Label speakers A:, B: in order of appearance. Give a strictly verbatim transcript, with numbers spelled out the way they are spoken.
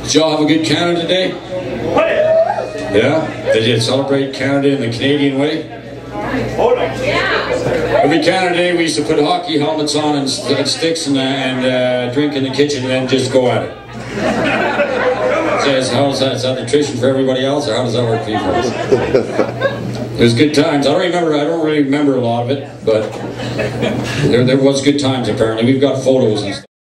A: Did y'all have a good Canada Day? Yeah? Did you celebrate Canada in the Canadian way? Every Canada Day we used to put hockey helmets on and, st and sticks and, uh, and uh, drink in the kitchen and then just go at it. Says, how's that? Is that nutrition for everybody else, or how does that work for you folks? It was good times. I don't remember, I don't really remember a lot of it, but there, there was good times apparently. We've got photos and stuff.